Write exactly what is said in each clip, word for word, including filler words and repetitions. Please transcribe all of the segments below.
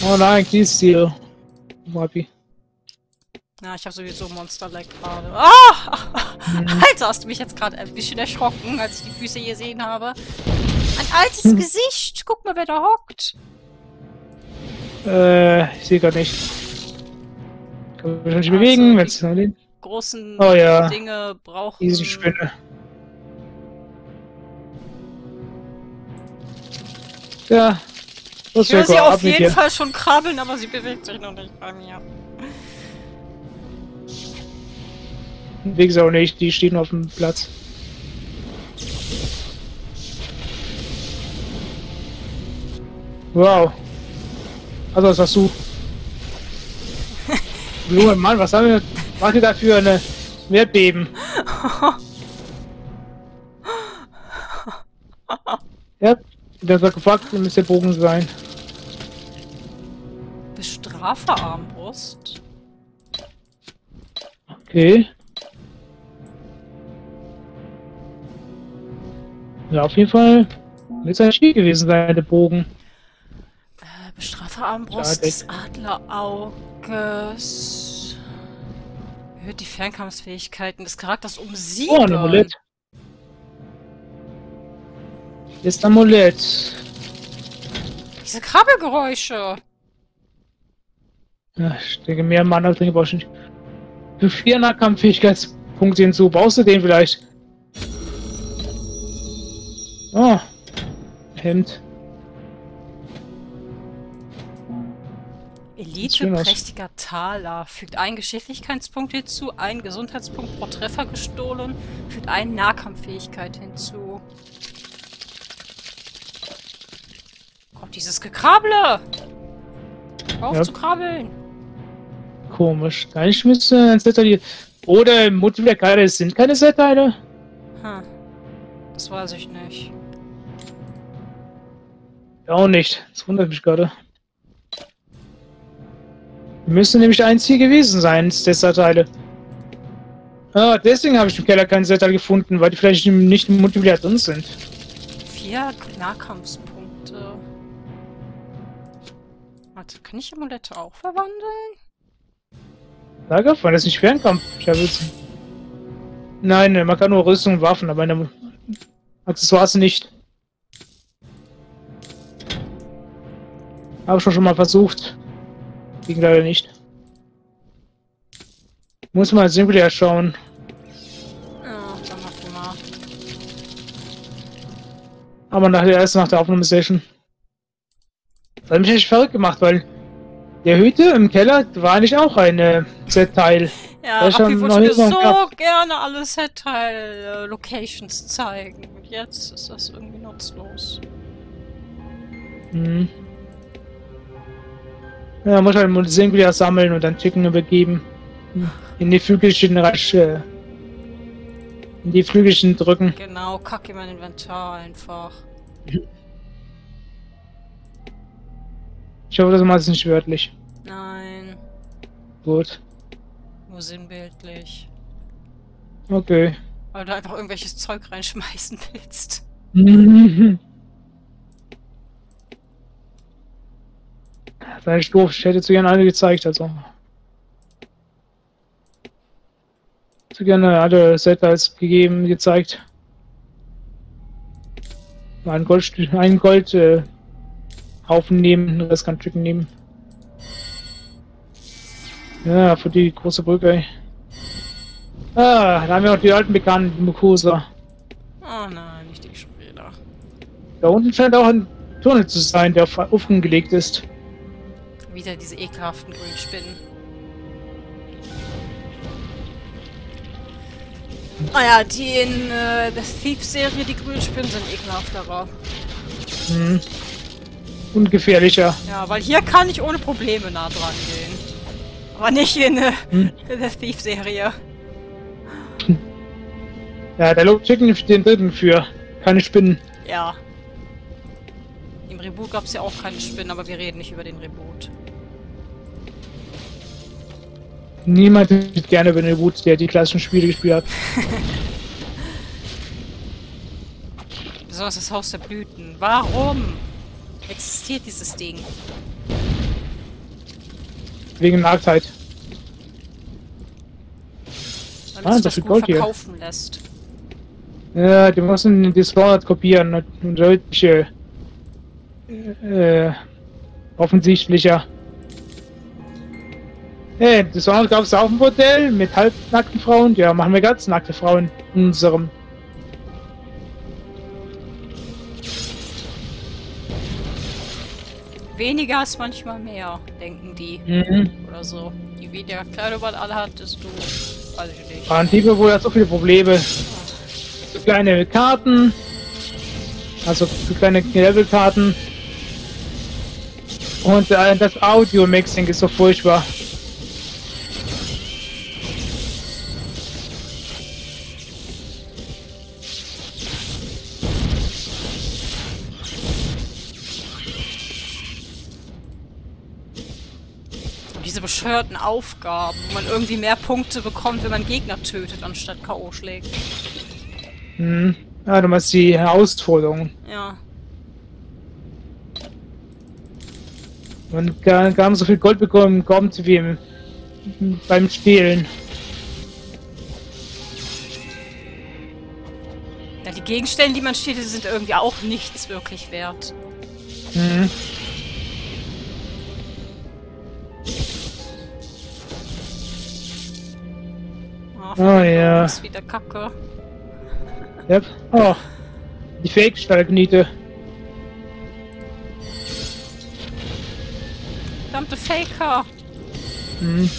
Oh nein, Kiesziel. Wapi. Ja, ich habe sowieso Monster-Lag gerade. Ah! Mhm. Alter, hast du mich jetzt gerade ein bisschen erschrocken, als ich die Füße hier gesehen habe. Ein altes hm. Gesicht! Guck mal, wer da hockt. Äh, ich sehe gerade nicht. Kann mich nicht also bewegen, wenn es die großen oh, ja. Dinge brauchen... Riesenspinne. Ja. Ich höre sie auf jeden Fall schon krabbeln, aber sie bewegt sich noch nicht bei mir. Bewegt sie auch nicht, die stehen auf dem Platz. Wow. Also, was hast du? Junge Mann, was haben wir? Was ihr da für eine Erdbeben? Ja, der hat gefragt, müsste der Bogen sein. Bestraferarmbrust? Okay. Ja, auf jeden Fall wird es ein Spiel gewesen sein, der Bogen. Äh, Bestraferarmbrust des Adlerauges. Erhöht die Fernkampfsfähigkeiten des Charakters um sieben. Oh, ein Amulett. Ist Amulett. Diese Krabbelgeräusche. Ja, ich denke, mehr Mana trinken brauchst du nicht. Für vier Nahkampffähigkeitspunkte hinzu. Brauchst du den vielleicht? Oh. Hemd. Elite prächtiger Taler. Fügt einen Geschicklichkeitspunkt hinzu, einen Gesundheitspunkt pro Treffer gestohlen, fügt eine Nahkampffähigkeit hinzu. Kommt dieses Gekrabble! Auf ja. zu krabbeln! Komisch. Eigentlich müsste ein Set-Teil. Oder Multiplayer, es sind keine Set-Teile. Hm. Das weiß ich nicht. Auch nicht. Das wundert mich gerade. Müsste nämlich eins hier gewesen sein, der Set-Teile. Ah, deswegen habe ich im Keller keinen Set-Teil gefunden, weil die vielleicht nicht im Multiplayer drin sind. Vier Nahkampfpunkte. Warte, kann ich Amulette auch verwandeln? Sag auf, war das nicht Fernkampf? Ich habe jetzt... Nein, man kann nur Rüstung und Waffen, aber eine Accessoires nicht. Habe ich schon mal versucht. Ging leider nicht. Muss mal Singleplayer schauen. Ja, dann mach du mal. Aber nachher erst nach der Aufnahmesession. Das hat mich echt verrückt gemacht, weil der Hütte im Keller war eigentlich auch ein äh, Set-Teil. Ja, Rappi wollte mir so gehabt. gerne alle Set-Teil-Locations zeigen. Und jetzt ist das irgendwie nutzlos. Hm. Ja, muss halt mal Singleplayer sammeln und dann Chicken übergeben. In die Flügelchen rasch. Äh, in die Flügelchen drücken. Genau, kacke mein Inventar einfach. Ich hoffe, das macht es nicht wörtlich. Nein. Gut. Nur sinnbildlich. Okay. Weil du einfach irgendwelches Zeug reinschmeißen willst. Das ist eigentlich doof. Ich hätte zu gerne alle gezeigt, also. Zu gerne alle Set-Teils gegeben, gezeigt. Ein Gold, ein Gold äh, Haufen nehmen, das kann Chicken nehmen. Ja, für die große Brücke. Ey. Ah, da haben wir noch die alten Bekannten, die Mukosa. Oh nein, nicht die Später. Da unten scheint auch ein Tunnel zu sein, der auf Ofen gelegt ist. Wieder diese ekelhaften grünen Spinnen. Naja, die in äh, der Thief-Serie, die grünen Spinnen, sind ekelhafterer. Hm. Ungefährlicher. Ja, weil hier kann ich ohne Probleme nah dran gehen. Aber nicht in, äh, hm. in der Thief-Serie. Ja, der lobt Chicken den dritten für. Keine Spinnen. Ja. Im Reboot gab es ja auch keine Spinnen, aber wir reden nicht über den Reboot. Niemand redet gerne über den Reboot, der die klassischen Spiele gespielt hat. Besonders das Haus der Blüten. Warum existiert dieses Ding? Wegen Nacktheit. Damit Ah, sich das das viel gut Gold hier. verkaufen lässt. Ja, die müssen die Dishonored kopieren und deutlich äh, äh, offensichtlicher. Hey, Dishonored gab es auch ein Modell mit halbnackten Frauen. Ja, machen wir ganz nackte Frauen in unserem. Weniger ist manchmal mehr, denken die. Mhm. Oder so. Je weniger Kleidung man anhat, desto... weiß ich nicht. Antifa wohl hat so viele Probleme. So kleine Karten. Also so kleine Levelkarten. Und äh, das Audio-Mixing ist so furchtbar. Diese bescheuerten Aufgaben, wo man irgendwie mehr Punkte bekommt, wenn man Gegner tötet, anstatt K O schlägt. Hm. Ja, du meinst die Herausforderung. Ja. Man gar, gar nicht so viel Gold bekommen kommt wie im, beim Spielen. Ja, die Gegenstände, die man steht, sind irgendwie auch nichts wirklich wert. Mhm. Oh, Oh ja. ist wieder Kacke. Yep. Oh. Die Fake-Stalagmite. Verdammte Faker. Mhm.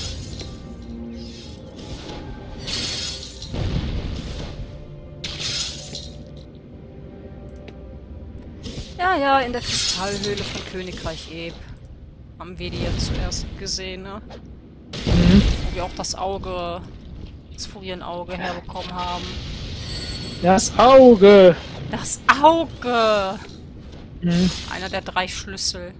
Ja, ja, in der Kristallhöhle von Königreich Eb. Haben wir die jetzt zuerst gesehen, ne? Mhm. Wo wir auch das Auge, das Furienauge herbekommen haben. Das Auge. Das Auge! Mhm. Einer der drei Schlüssel.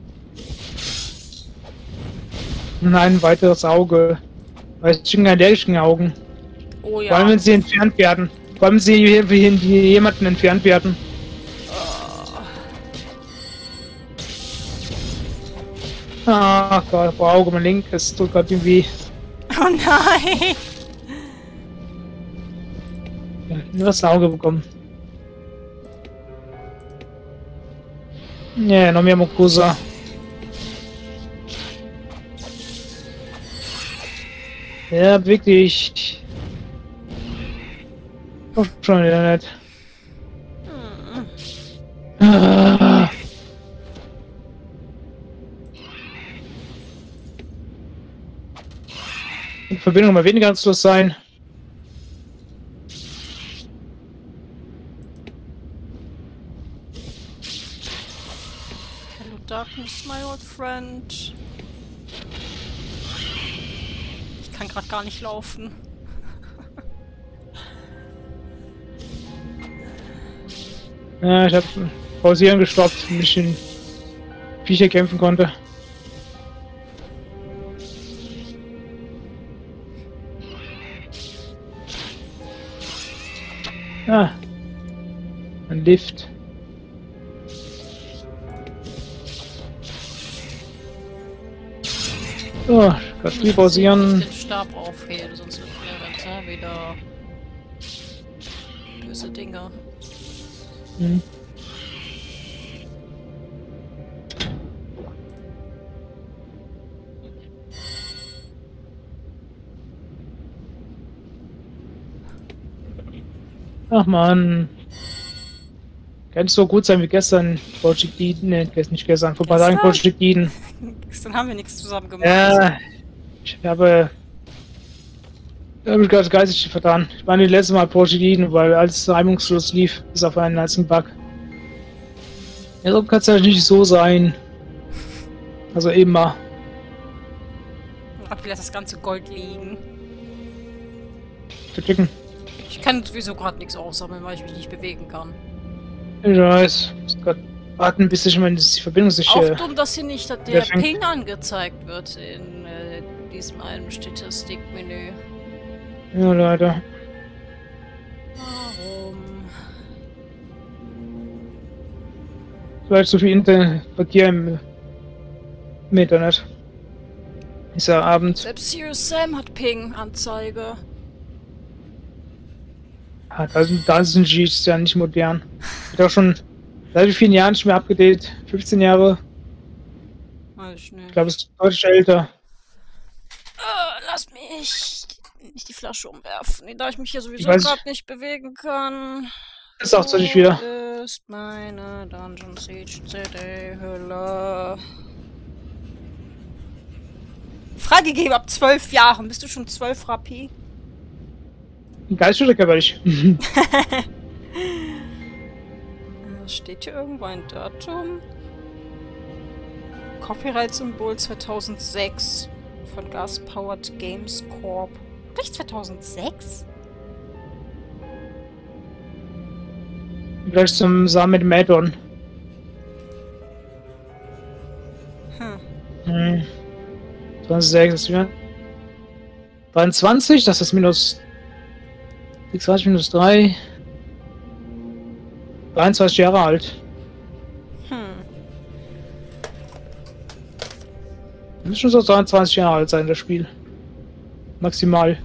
Nein, ein weiteres Auge. Weil es sind allergischen Augen. Oh ja. Vor allem, wenn sie entfernt werden. Vor allem, wenn sie jemanden entfernt werden. Ah Gott, oh Auge, mein linkes tut gerade irgendwie. Oh nein! Ja, nur das Auge bekommen. Ja, noch mehr Mokusa. Ja, beweg dich. Oh, schon wieder nicht. Hm. Ah. Die Verbindung mal weniger zu sein. Hello Darkness, my old friend. Ich kann gerade gar nicht laufen. Ja, ich habe pausieren gestoppt, damit ich den Viecher kämpfen konnte. Ah, ein Lift. So, kannst du pausieren. Ich den Stab aufheben, sonst wird mir dann wieder böse Dinge. Hm. Ach man. Kann nicht so gut sein wie gestern Project Eden. Ne, nicht gestern, vor ein paar Tagen Project Eden. Gestern haben wir nichts zusammen gemacht. Ja, ich habe. Da habe ich gerade geistig vertan. Ich meine, die letzte Mal Project Eden, weil alles reibungslos lief, bis auf einen einzigen Bug. Ja, so kann es ja nicht so sein. Also immer. Hab vielleicht das ganze Gold liegen. Zu klicken. Ich kann sowieso gerade nichts aufsammeln, weil ich mich nicht bewegen kann. Ich weiß. Ich muss gerade warten, bis ich meine, die Verbindung sich. Auch Äh, dumm, dass hier nicht der fängt- Ping angezeigt wird in äh, diesem einen Statistikmenü. ja, leider. Warum? Vielleicht so viel Inter Verkehr im, im Internet. Dieser Abend. Selbst Serious Sam hat Ping-Anzeige. Ah, da sind, da sind Gs ja nicht modern. Wird auch schon seit wie vielen Jahren nicht mehr abgedatet? fünfzehn Jahre? Weiß ich nicht. Ich glaube, es ist deutlich älter. Uh, lass mich nicht die Flasche umwerfen, da ich mich hier sowieso Weiß gerade nicht bewegen kann. Das ist auch zu nicht wieder. Wo ist meine Dungeon Siege C D-Hülle? Freigegeben ab zwölf Jahren. Bist du schon zwölf, Rappi? Geiststück aber nicht. Steht hier irgendwo ein Datum? Copyright-Symbol zweitausendsechs von Gas Powered Games Corp. Wirklich zweitausendsechs? Vielleicht zum Samen mit dem Add-on. Hm. Hm. zweitausendsechs ist wieder. dreiundzwanzig, das ist minus. sechsundzwanzig minus drei. dreiundzwanzig Jahre alt. Hm. Das muss schon so dreiundzwanzig Jahre alt sein, das Spiel. Maximal.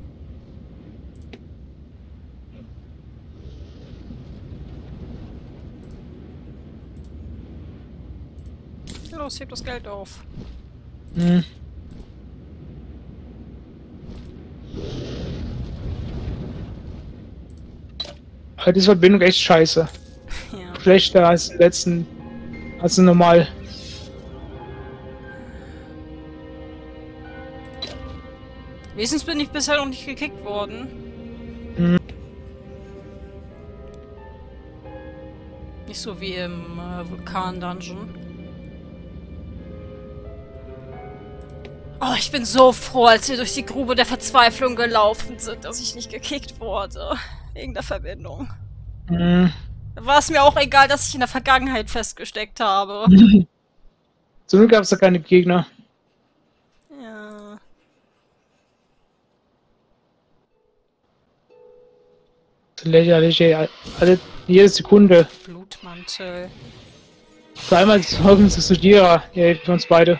Los, heb das Geld auf. Hm. Aber diese Verbindung echt scheiße. Ja. Schlechter als die letzten. Als normal. Wenigstens bin ich bisher noch nicht gekickt worden. Hm. Nicht so wie im äh, Vulkan-Dungeon. Oh, ich bin so froh, als wir durch die Grube der Verzweiflung gelaufen sind, dass ich nicht gekickt wurde. Wegen der Verbindung. Hm. Da war es mir auch egal, dass ich in der Vergangenheit festgesteckt habe. Zum Glück gab es da keine Gegner. Ja. Lächerlich, ey. Alle, jede Sekunde. Blutmantel. Zweimal sorgen zu Studierer, ey, für uns beide.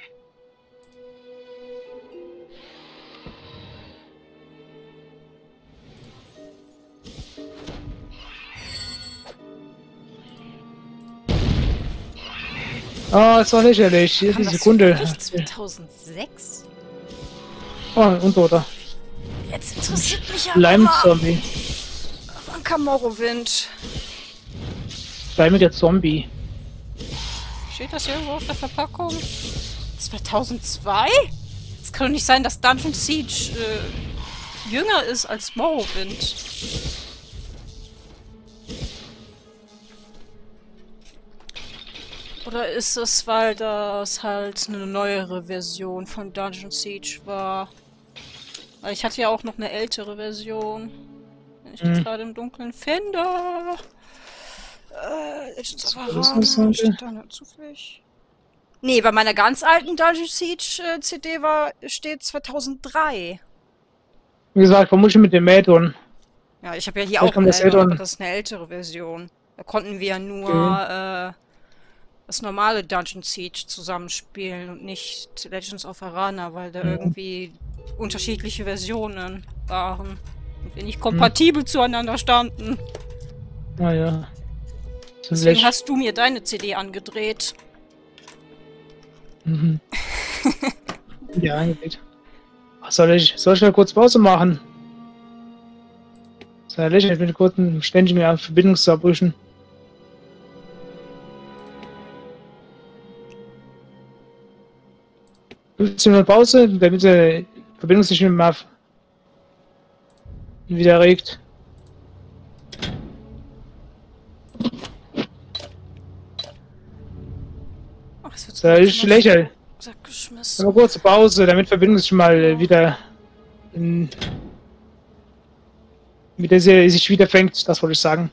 Ah, oh, ist doch lächerlich. Jede Sekunde. zweitausendsechs? Oh, ein Untoter. Jetzt interessiert mich aber. Leim-Zombie. Wann kam Morrowind? Leimiger Zombie. Steht das hier irgendwo auf der Verpackung? zweitausendzwei? Es kann doch nicht sein, dass Dungeon Siege äh, jünger ist als Morrowind. Oder ist es, weil das halt eine neuere Version von Dungeon Siege war? Weil ich hatte ja auch noch eine ältere Version. Wenn ich die Hm. gerade im Dunkeln finde. Äh, Legends of Was ist das Arana, denn? steht da noch zufällig? Nee, bei meiner ganz alten Dungeon Siege äh, C D war, steht zweitausenddrei. Wie gesagt, vermutlich mit dem Add-on. Ja, ich habe ja hier Vielleicht auch kommt eine das ältere, Add-on. aber das ist eine ältere Version. Da konnten wir ja nur Okay. äh, das normale Dungeon Siege zusammenspielen und nicht Legends of Arana, weil da Mhm. irgendwie unterschiedliche Versionen waren und wir nicht kompatibel zueinander standen. Naja. Deswegen hast du mir deine C D angedreht. Mhm. Ja, angeht. Was soll ich? Soll ich mal kurz Pause machen? Das ist ja lächerlich mit kurzen ständigen Verbindungsabbrüchen. fünfzehn Minuten Pause, damit die Verbindung sich nicht mehr wieder regt. Ach, es wird Das ist lächerlich. Sack geschmissen. Eine kurze Pause, damit die Verbindung sich mal wieder in, wieder sie, sich wieder fängt, das wollte ich sagen.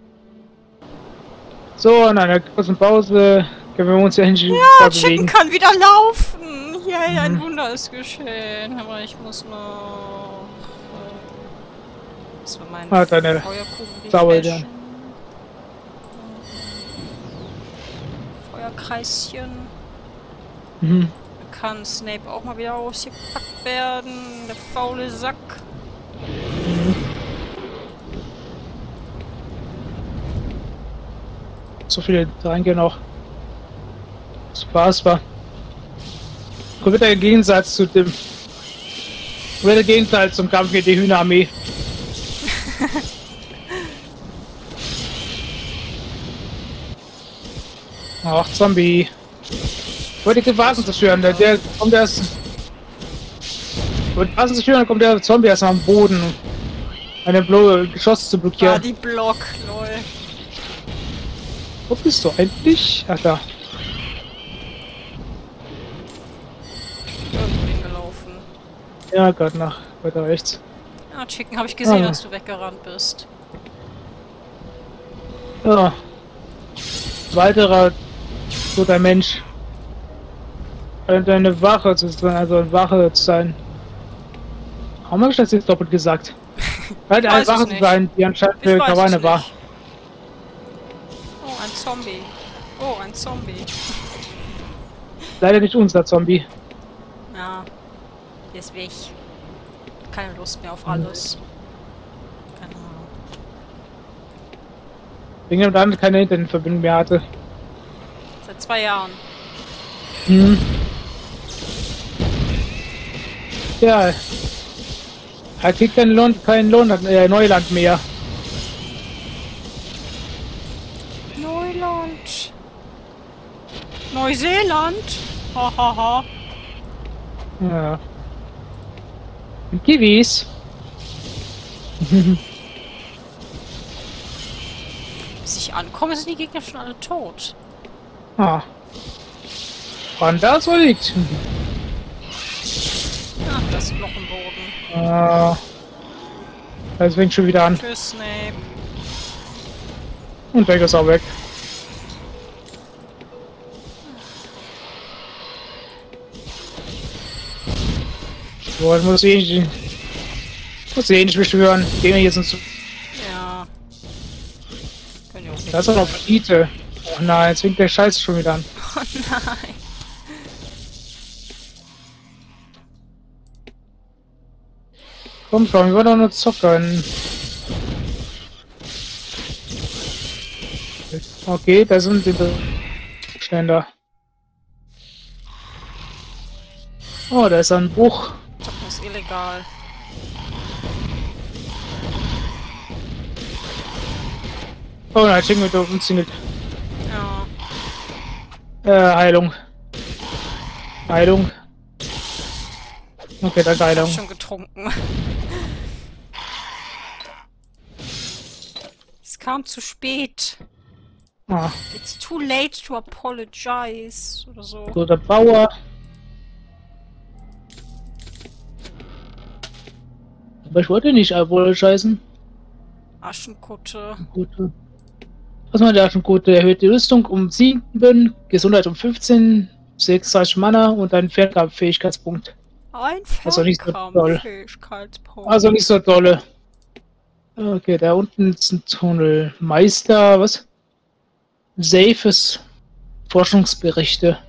So, in einer kurzen Pause können wir uns ja endlich Ja, Chicken bewegen. kann wieder laufen. Yay, ein Mhm. Wunder ist geschehen. Aber ich muss noch... Äh, das war mein Ah, deine Feuerkuchen Sauer, refreshen. ja. Feuerkreischen. Mhm. kann Snape auch mal wieder ausgepackt werden. Der faule Sack. Mhm. So viele reingehen auch. Spaß war. Kommt wieder der Gegensatz zu dem. Wieder der Gegenteil zum Kampf gegen die Hühnerarmee. Ach, Zombie. Ich wollte die Vasen zerstören, der, der kommt erst. Ich wollte die Vasen zerstören, dann kommt der Zombie erst am Boden. Eine Blo Geschoss zu blockieren. Ah, die Block, lol. Wo bist du eigentlich? Ach da. Irgendwo hingelaufen. Ja, gerade nach weiter rechts. Ja, Chicken, habe ich gesehen, Ah. dass du weggerannt bist. Ja. Weiterer toter Mensch. Und eine Wache zu sein, also eine Wache zu sein. Warum habe ich das jetzt doppelt gesagt? Halt eine weiß es Wache zu nicht. sein, die anscheinend Ich für weiß Karawane es war. nicht. Oh, ein Zombie. Oh, ein Zombie. Leider nicht unser Zombie. Ja. Der ist weg. Keine Lust mehr auf alles. Keine Ahnung. Wegen dem damit keine Internetverbindung mehr hatte. Seit zwei Jahren. Hm. Ja. Er kriegt keinen Lohn, keinen Lohn, äh, Neuland mehr. Neuland. Neuseeland. Hahaha. Ja. Und Kiwis. Bis ich ankomme, sind die Gegner schon alle tot. Ah. Wann da so liegt. Ach, das Loch im Boden. Ah. Das fängt schon wieder an. Tschüss, Snape. Und weg ist auch weg. So, ich muss eh nicht, muss eh nicht beschwören. Gehen wir jetzt ins. Ja. Können ja auch nicht. Da ist auch noch Elite. Oh nein, jetzt fängt der Scheiß schon wieder an. Oh nein. Komm schon, wir wollen doch nur zocken. Okay, da sind die Ständer. Oh, da ist ein Buch. Das ist illegal. Oh nein, Jingle doof umzingelt. Ja. Äh, Heilung. Heilung. Okay, danke, Ich hab Heilung. schon getrunken. Es kam zu spät. Ah, It's too late to apologize. Oder so. so, der Bauer. Aber ich wollte nicht apologisen. Aschenkutte. Gute. Was man da schon gut erhöht die Rüstung um sieben, Gesundheit um fünfzehn, sechsundzwanzig Mana und ein Fernkampffähigkeitspunkt. Ein Also nicht so toll. Fernkampffähigkeitspunkt. Also nicht so dolle. Okay, da unten ist ein Tunnel. Meister, was? Safes Forschungsberichte.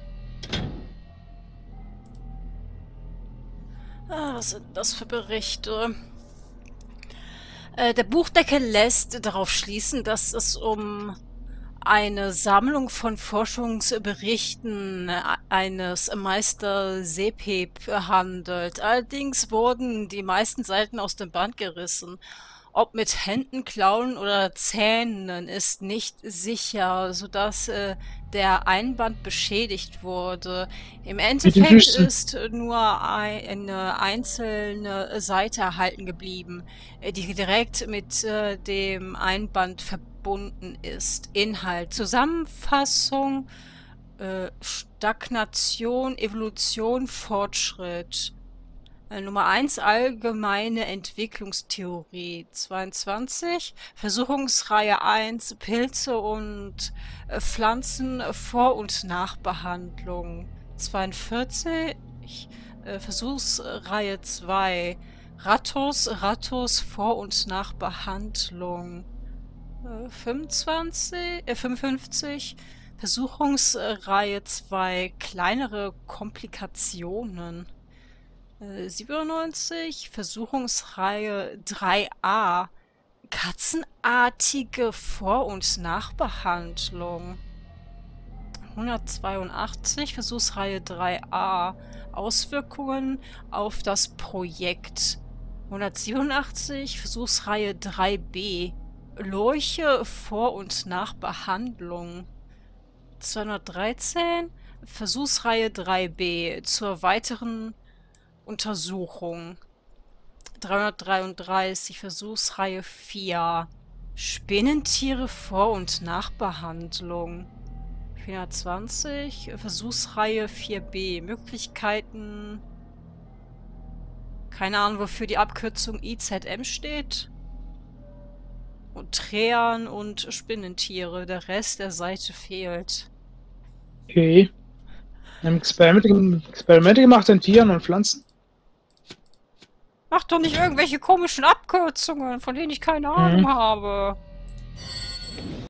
Ah, was sind das für Berichte? Äh, der Buchdeckel lässt darauf schließen, dass es um eine Sammlung von Forschungsberichten eines Meister Sepep handelt. Allerdings wurden die meisten Seiten aus dem Band gerissen. Ob mit Händen, Klauen oder Zähnen ist nicht sicher, sodass äh, der Einband beschädigt wurde. Im Endeffekt Füßen. ist nur eine einzelne Seite erhalten geblieben, äh, die direkt mit äh, dem Einband verbunden ist. Inhalt: Zusammenfassung, äh, Stagnation, Evolution, Fortschritt. Äh, Nummer eins, allgemeine Entwicklungstheorie. zweiundzwanzig, Versuchungsreihe eins, Pilze und äh, Pflanzen, Vor- und Nachbehandlung. zweiundvierzig, äh, Versuchsreihe zwei, Rattus, Rattus, Vor- und Nachbehandlung. Äh, fünfundzwanzig, äh, fünfundfünfzig, Versuchungsreihe zwei, kleinere Komplikationen. Äh, siebenundneunzig, Versuchungsreihe drei a, katzenartige Vor- und Nachbehandlung. hundertzweiundachtzig, Versuchsreihe drei a, Auswirkungen auf das Projekt. hundertsiebenundachtzig, Versuchsreihe drei b, Lurche Vor- und Nachbehandlung. zweihundertdreizehn, Versuchsreihe drei b, zur weiteren Untersuchung. dreihundertdreiunddreißig, Versuchsreihe vier, Spinnentiere Vor- und Nachbehandlung. vierhundertzwanzig, Versuchsreihe vier b, Möglichkeiten. Keine Ahnung, wofür die Abkürzung I Z M steht. Und Träan und Spinnentiere. Der Rest der Seite fehlt. Okay. Wir haben Experimente, Experimente gemacht an Tieren und Pflanzen. Mach doch nicht irgendwelche komischen Abkürzungen, von denen ich keine Ahnung Mhm. habe.